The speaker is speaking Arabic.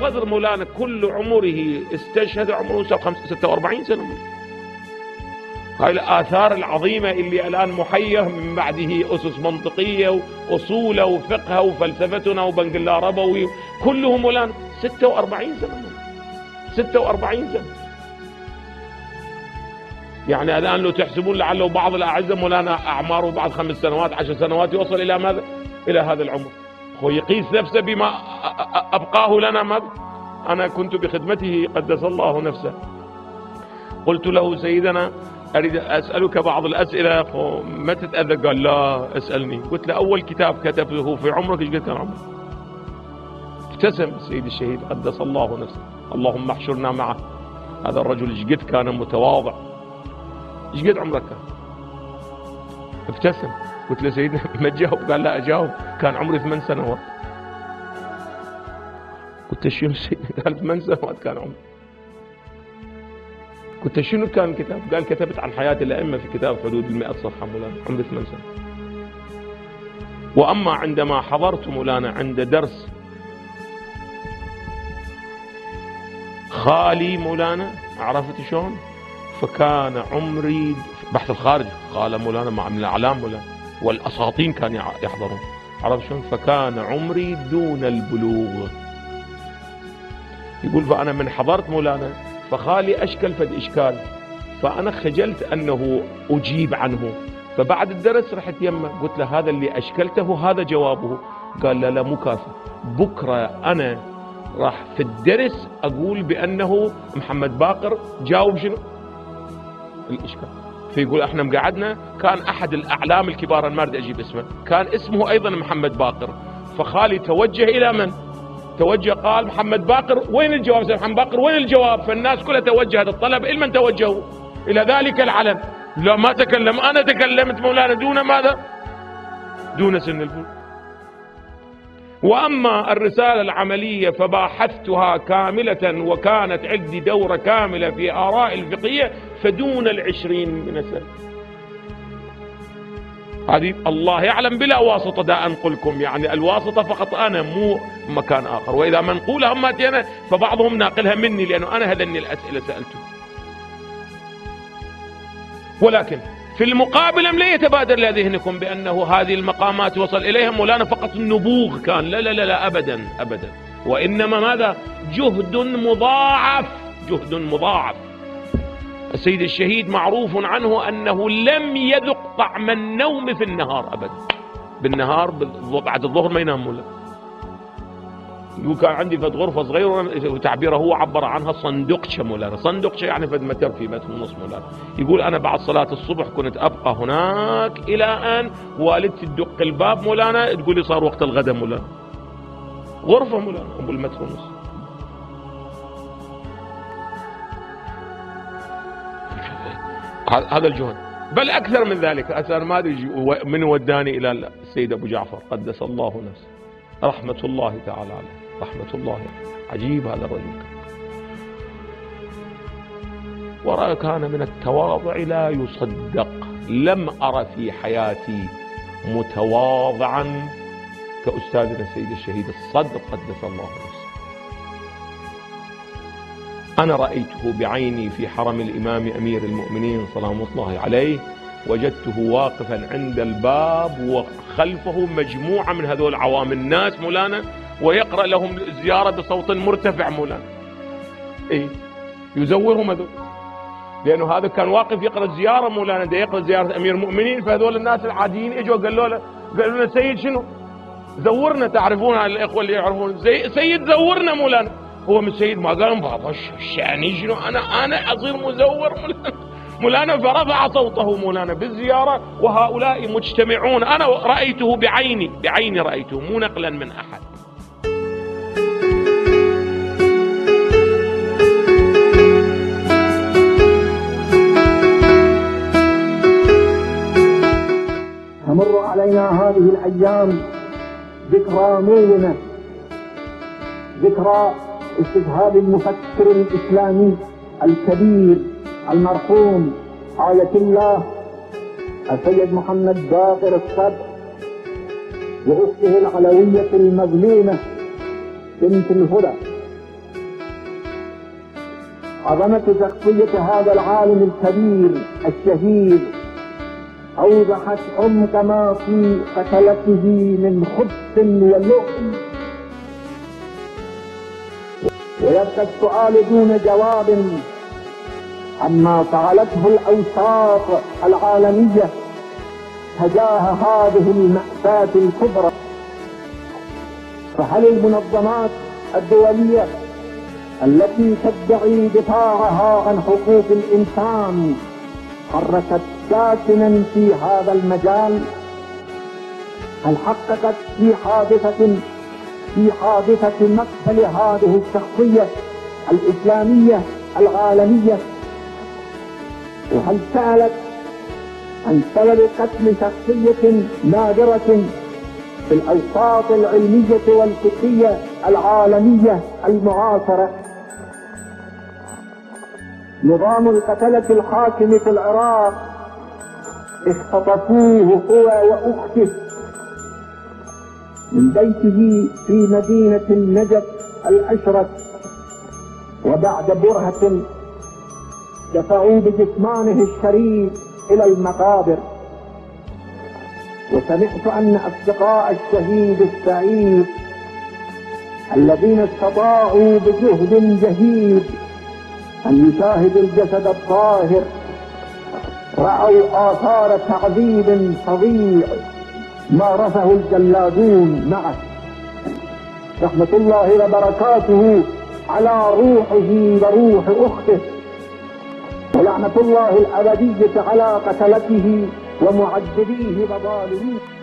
الصدر مولانا كل عمره استشهد عمره 46 سنة. هاي الآثار العظيمة اللي الآن محيه من بعده أسس منطقية وأصوله وفقهه وفلسفتنا وبنقلا ربوي كلهم مولانا 46 سنة. 46 سنة. يعني الآن لو تحسبون لعله بعض الأعزة مولانا أعماره بعد 5 سنوات 10 سنوات يوصل إلى ماذا؟ إلى هذا العمر. هو يقيس نفسه بما أبقاه لنا ماذا؟ أنا كنت بخدمته قدس الله نفسه. قلت له سيدنا أريد أسألك بعض الأسئلة ما تتأذى. قال لا اسألني. قلت له أول كتاب كتبه في عمرك ايش قد كان عمرك؟ ابتسم السيد الشهيد قدس الله نفسه. اللهم احشرنا معه. هذا الرجل ايش قد كان متواضع. ايش قد عمرك كان؟ ابتسم. قلت له سيدنا ما تجاوب. قال لا أجاوب. كان عمري 8 سنوات. قلت شنو سيدنا؟ قال 8 سنوات كان عمري. قلت شنو كان الكتاب؟ قال كتبت عن حياة الأئمة في كتاب حدود 100 صفحة مولانا عمري 8 سنة. وأما عندما حضرت مولانا عند درس خالي مولانا عرفت شلون؟ فكان عمري بحث الخارج قال مولانا مع من الأعلام مولانا والأساطين كانوا يحضرون. عرفت شلون؟ فكان عمري دون البلوغ. يقول فأنا من حضرت مولانا فخالي أشكل فد إشكال فأنا خجلت أنه أجيب عنه. فبعد الدرس رحت يمه قلت له هذا اللي أشكلته هذا جوابه. قال لا لا مو كافي. بكرة أنا راح في الدرس أقول بأنه محمد باقر جاوب شنو الإشكال. فيقول احنا مقعدنا كان أحد الأعلام الكبار ما أريد أجيب اسمه كان اسمه أيضا محمد باقر. فخالي توجه إلى من؟ توجه قال محمد باقر وين الجواب؟ محمد باقر وين الجواب؟ فالناس كلها توجهت الطلب إلى من توجهوا؟ إلى ذلك العلم. لا ما تكلم. أنا تكلمت مولانا دون ماذا؟ دون سن البلوغ. وأما الرسالة العملية فباحثتها كاملة وكانت عندي دورة كاملة في آراء الفقهية فدون 20 من سنة. هذه الله يعلم بلا واسطة دا أنقلكم يعني الواسطة فقط أنا مو مكان آخر. وإذا منقولها هماتي أنا فبعضهم ناقلها مني لأنه أنا هذني الأسئلة سألته. ولكن في المقابل لا يتبادر إلى ذهنكم بأنه هذه المقامات وصل إليها مولانا فقط النبوغ كان. لا لا لا, لا أبدا أبدا. وإنما ماذا؟ جهد مضاعف. جهد مضاعف. السيد الشهيد معروف عنه أنه لم يذق طعم النوم في النهار أبدا. بالنهار بعد الظهر ما ينام مولانا. يقول كان عندي فد غرفة صغيرة وتعبيره هو عبر عنها صندوقشة مولانا. صندوقشة يعني فد متر في متر ونص مولانا. يقول أنا بعد صلاة الصبح كنت أبقى هناك إلى أن والدتي تدق الباب مولانا تقول لي صار وقت الغداء مولانا. غرفة مولانا أبو المتر ونص. هذا الجهد. بل أكثر من ذلك. أسأل ما أدري من وداني إلى السيد أبو جعفر قدس الله نفسه رحمة الله تعالى عليه. رحمة الله عجيب هذا الرجل. ورأى كان من التواضع لا يصدق. لم أرى في حياتي متواضعا كأستاذنا السيد الشهيد الصدر قدس الله نفسه. أنا رأيته بعيني في حرم الإمام أمير المؤمنين سلام الله عليه. وجدته واقفا عند الباب وخلفه مجموعة من هذول عوام الناس مولانا ويقرأ لهم الزيارة بصوت مرتفع مولانا. إيه يزورهم هذول لأنه هذا كان واقف يقرأ الزيارة مولانا ده يقرأ زيارة أمير المؤمنين. فهذول الناس العاديين إجوا قالوا له سيد شنو زورنا. تعرفون الإخوة اللي يعرفون سيد زورنا مولانا. هو من سيد ما قال بابا يعني شنو أنا أصير مزور مولانا. فرفع صوته مولانا بالزيارة وهؤلاء مجتمعون. أنا رأيته بعيني رأيته مو نقلا من أحد. تمر علينا هذه الأيام ذكرى مؤلمة. ذكرى استشهاد المفكر الإسلامي الكبير المرحوم آية الله السيد محمد باقر الصدر وأخته العلوية المظلومة بنت الهدى عظمة شخصية هذا العالم الكبير الشهير أوضحت عمق ما في قتلته من خبث ولؤم. ويبقى السؤال دون جواب عما فعلته الأوساط العالمية تجاه هذه المأساة الكبرى. فهل المنظمات الدولية التي تدعي دفاعها عن حقوق الإنسان حركت ساكنا في هذا المجال؟ هل حققت في حادثة مقتل هذه الشخصية الإسلامية العالمية؟ وهل سألت عن سبب قتل شخصية نادرة في الأوساط العلمية والفكرية العالمية المعاصرة؟ نظام القتلة الحاكم في العراق اختطفوه هو وأخته من بيته في مدينة النجف الأشرف، وبعد برهة دفعوا بجثمانه الشريف إلى المقابر. وسمعت أن أصدقاء الشهيد السعيد الذين استطاعوا بجهد جهيد أن يشاهدوا الجسد الطاهر رأوا آثار تعذيب فظيع مارسه الجلادون معه. رحمة الله وبركاته على روحه وروح أخته، ولعنة الله الأبدية على قتلته ومعذبيه وظالميه.